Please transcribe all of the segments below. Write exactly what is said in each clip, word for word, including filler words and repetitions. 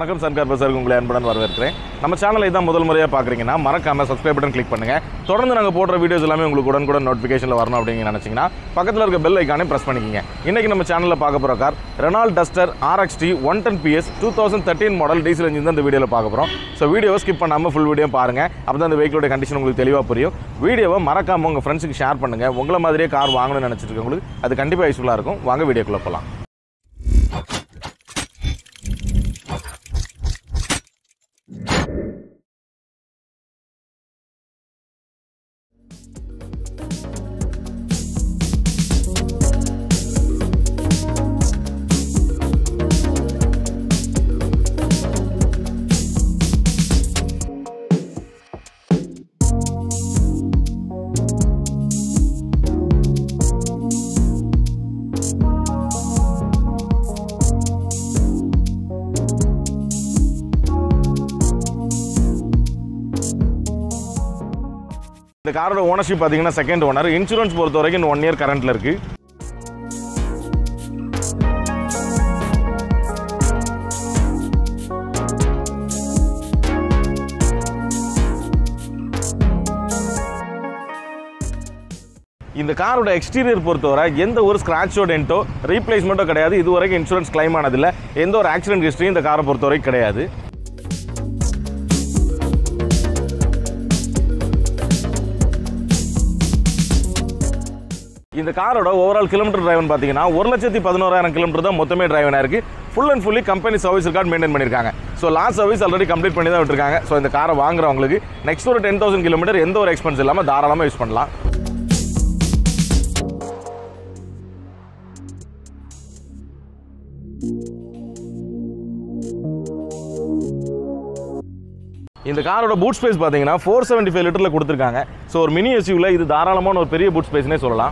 வணக்கம் சன்கார் பசாருக்கு உங்களை அன்புடன் வரவேற்கிறேன். நம்ம சேனலை தான் முதல் முறையாக பார்க்குறீங்கன்னா மறக்காம சப்ஸ்கிரைப் பட்டன் கிளிக் பண்ணுங்கள். தொடர்ந்து நாங்கள் போடுற வீடியோஸ் எல்லாமே உங்களுக்கு உடனுக்குடன் நோட்டிஃபிகேஷனில் வரணும் அப்படின்னு நினச்சிங்கன்னா பக்கத்தில் இருக்க பெல் ஐக்கானே ப்ரெஸ் பண்ணிக்கிங்க. இன்றைக்கி நம்ம சேனலில் பார்க்க போகிற car Renault Duster R X T one ten P S twenty thirteen model diesel engine தான் இந்த வீடியோவில் பார்க்க போகிறோம். ஸோ வீடியோவை ஸ்கிப் பண்ணாமல் ஃபுல் வீடியோ பாருங்கள். அப்போ தான் இந்த வெஹிக்கிளோட கண்டிஷன் உங்களுக்கு தெளிவாக புரியும். வீடியோவை மறக்காமல் உங்கள் ஃப்ரெண்ட்ஸுக்கு ஷேர் பண்ணுங்கள். உங்களை மாதிரியே கார் வாங்கணும்னு நினச்சிட்டு இருக்கவங்களுக்கு அது கண்டிப்பாக யூஸ்ஃபுல்லாக இருக்கும். வாங்க வீடியோக்குள்ளே போகலாம். இந்த காரோட ஓனர்ஷிப் பார்த்தீங்கன்னா செகண்ட் ஓனர். இன்சூரன்ஸ் பொறுத்த வரைக்கும் ஒன் இயர் கரண்ட்ல இருக்கு. இந்த காரோட எக்ஸ்டீரியர் பொறுத்தவரை எந்த ஒரு ஸ்கிராச்சோ டென்ட்டோ ரீப்ளேஸ்மெண்ட்டோ கிடையாது. இது வரைக்கும் இன்சூரன்ஸ் கிளைம் ஆனதில்லை. எந்த ஒரு ஆக்சிடென்ட் ஹிஸ்ட்ரி இந்த காரை பொறுத்த வரைக்கும் கிடையாது. இந்த காரோட ஓவரால் கிலோமீட்டர் டிரைவன் பார்த்தீங்கன்னா ஒரு லட்சத்தி பதினோராயிரம் கிலோமீட்டர் தான் மொத்தமே டிரைவனாக இருக்குது. Full and fully company service record maintain பண்ணியிருக்காங்க. So last service already complete பண்ணி தான் விட்டுருக்காங்க. ஸோ இந்த காரை வாங்குறவங்களுக்கு நெக்ஸ்ட் ஒரு டென் தௌசண்ட் கிலோமீட்டர் எந்த ஒரு எக்ஸ்பென்ஸ் இல்லாமல் தாராளமாக யூஸ் பண்ணலாம். இந்த காரோட பூட் ஸ்பேஸ் பார்த்தீங்கன்னா ஃபோர் செவன்ட்டி ஃபைவ் லிட்டரில் கொடுத்துருக்காங்க. ஸோ ஒரு மினி எஸ்யூவில் இது தாராளமான ஒரு பெரிய பூட் ஸ்பேஸ்னே சொல்லலாம்.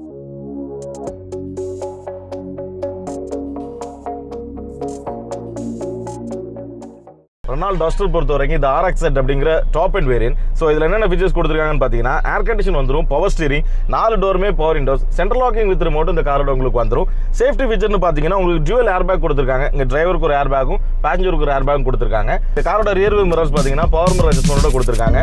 Renault Duster பொறுத்த வரைக்கும் இது R X Z அப்படிங்கிற டாப் அண்ட் வேரியன்ட். ஸோ இதில் என்னென்ன ஃபீச்சர்ஸ் கொடுத்துருக்காங்கன்னு பார்த்தீங்கன்னா ஏர் கண்டிஷன் வந்துடும், பவர் ஸ்டீரிங், நாலு டோருமே power windows, central locking with remote இந்த காரோட உங்களுக்கு வந்துடும். சேஃப்டி ஃபீச்சர்னு பார்த்தீங்கன்னா உங்களுக்கு டியூவல் ஏர் பேக் கொடுத்துருக்காங்க. இங்கே டிரைவருக்கு ஒரு ஏர் பேக்கும் பேசஞ்சருக்கு ஒரு ஏர் பேக்கும் கொடுத்துருக்காங்க. இந்த காரோட ரியர் வியூ மிரர்ஸ் பார்த்தீங்கன்னா பவர் மிரர் அட்ஜஸ்ட்மெண்ட்டோட கொடுத்துருக்காங்க.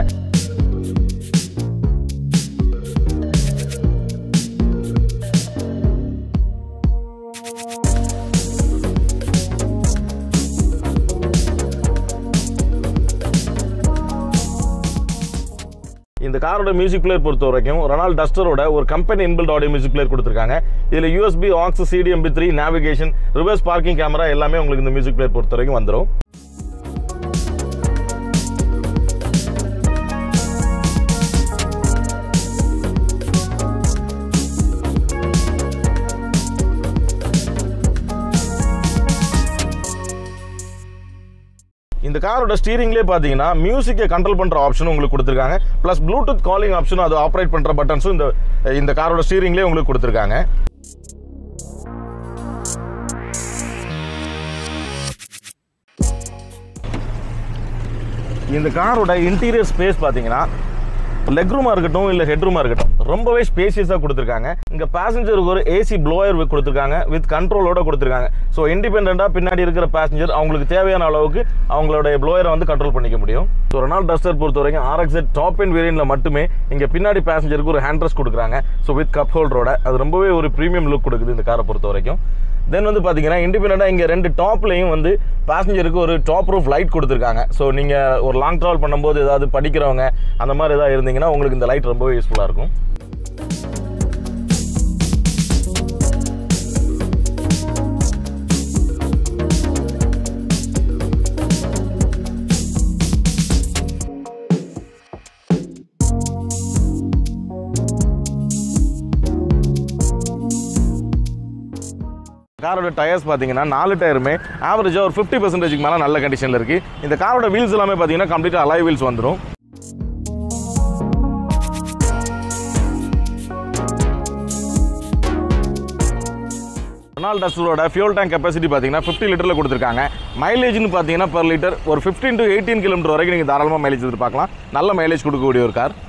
இந்த காரோட மியூசிக் பிளேயர் பொறுத்த வரைக்கும் Renault Dusterோட ஒரு company inbuilt audio music player கொடுத்துருக்காங்க. இதில் U S B, aux, C D M P three, navigation, reverse parking camera எல்லாமே உங்களுக்கு இந்த மியூசிக் பிளேயர் பொறுத்த வரைக்கும் வந்துடும். இந்த காரோட ஸ்டீரிங்லேயே பார்த்தீங்கன்னா மியூசிக்கை கண்ட்ரோல் பண்ணுற ஆப்ஷனும் உங்களுக்கு கொடுத்துருக்காங்க. ப்ளஸ் ப்ளூடூத் காலிங் ஆப்ஷனும் அது ஆப்ரேட் பண்ணுற பட்டன்ஸும் இந்த இந்த காரோட ஸ்டீரிங்லேயே உங்களுக்கு கொடுத்துருக்காங்க. இந்த காரோட இன்டீரியர் ஸ்பேஸ் பார்த்தீங்கன்னா லெக் ரூமாக இருக்கட்டும் இல்லை ஹெட் ரூமாக இருக்கட்டும் ரொம்பவே ஸ்பேசியஸாக கொடுத்துருக்காங்க. இங்கே பேசஞ்சருக்கு ஒரு ஏசி ப்ளோயர் கொடுத்துருக்காங்க, வித் கண்ட்ரோலோட கொடுத்துருக்காங்க. ஸோ இண்டிபெண்டாக பின்னாடி இருக்கிற பேசஞ்சர் அவங்களுக்கு தேவையான அளவுக்கு அவங்களோட ப்ளோயரை வந்து கண்ட்ரோல் பண்ணிக்க முடியும். ஸோ Renault Duster பொறுத்த வரைக்கும் R X Z top end வேரியன்ட்ல மட்டுமே இங்கே பின்னாடி பேசஞ்சருக்கு ஒரு ஹேண்ட் ரெஸ்ட் கொடுக்குறாங்க. ஸோ வித் கப் ஹோல்டரோட அது ரொம்பவே ஒரு ப்ரீமியம் லுக் கொடுக்குது இந்த காரை பொறுத்த வரைக்கும். தென் வந்து பார்த்தீங்கன்னா இண்டிபெண்டாக இங்கே ரெண்டு டாப்லையும் வந்து பேசஞ்சருக்கு ஒரு டாப் ரூஃப் லைட் கொடுத்துருக்காங்க. ஸோ நீங்கள் ஒரு லாங் ட்ராவல் பண்ணும்போது ஏதாவது படிக்கிறவங்க அந்த மாதிரி ஏதாவது இருந்தீங்கன்னா உங்களுக்கு இந்த லைட் ரொம்பவே யூஸ்ஃபுல்லாக இருக்கும். காரோட டயர்ஸ் பார்த்தீங்கன்னா நாலு டயருமே ஆவரேஜாக ஒரு ஃபிஃப்டி பர்சன்டேஜ்க்கு மேலே நல்ல கண்டிஷனில் இருக்குது. இந்த காரோட வீல்ஸ் எல்லாமே பார்த்தீங்கன்னா கம்ப்ளீட்டாக அலாய் வீல்ஸ் வந்துடும். Renault Dusterோட ஃபியூல் டேங்க் கெப்பாசிட்டி பார்த்தீங்கன்னா ஃபிஃப்டி லிட்டரில் கொடுத்துருக்காங்க. மைலேஜ்னு பார்த்தீங்கன்னா பர் லிட்டர் ஒரு ஃபிஃப்டீன் டு எயிட்டீன் கிலோமீட்டர் வரைக்கும் நீங்கள் தாராளமாக மைலேஜ் எதிர்பார்க்கலாம். நல்ல மைலேஜ் கொடுக்கக்கூடிய ஒரு கார்.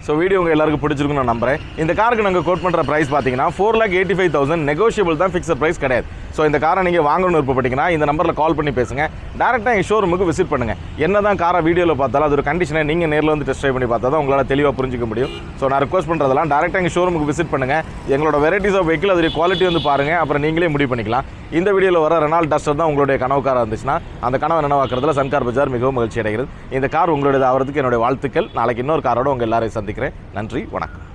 ஸோ வீடியோ உங்கள் எல்லாருக்கும் பிடிச்சிருக்குன்னு நான் நம்புறேன். இந்த காருக்கு நாங்கள் கோட் பண்ணுற ப்ரைஸ் பார்த்தீங்கன்னா four lakh eighty five thousand negotiable தான், ஃபிக்ஸட் ப்ரைஸ் கிடையாது. ஸோ இந்த காரை நீங்கள் வாங்கணும்னு விருப்பப்பட்டீங்கன்னா இந்த நம்பரில் கால் பண்ணி பேசுங்க. டேரெக்டாக எங்கள் ஷோரூமுக்கு விசிட் பண்ணுங்கள். என்ன தான் காரை வீடியோவில் பார்த்தாலும் அது ஒரு கண்டிஷனை நீங்கள் நேரில் வந்து டெஸ்ட் ட்ரைவ் பண்ணி பார்த்தா தான் உங்களால் தெளிவாக புரிஞ்சிக்க முடியும். ஸோ நான் ரிக்வஸ்ட் பண்ணுறதெல்லாம் டேரெக்டாக எங்கள் ஷோரூமுக்கு விசிட் பண்ணுங்கள். எங்களோட வெரைட்டிஸ் ஆஃப் வெஹிக்கிள் அதோடைய குவாலிட்டி வந்து பாருங்கள், அப்புறம் நீங்களே முடிவு பண்ணிக்கலாம். இந்த வீடியோவில் வர ரெனால்ட் டஸ்டர் தான் உங்களுடைய கனவு காராக இருந்துச்சுன்னா அந்த கனவை நினைவாக்குறதுல சன்கார் பஜார் மிகவும் மகிழ்ச்சி அடைகிறது. இந்த கார் உங்களுடைய ஆகிறதுக்கு என்னுடைய வாழ்த்துக்கள். நாளைக்கு இன்னொரு காரோட உங்கள் எல்லாரையும் சந்திக்கிறேன். நன்றி, வணக்கம்.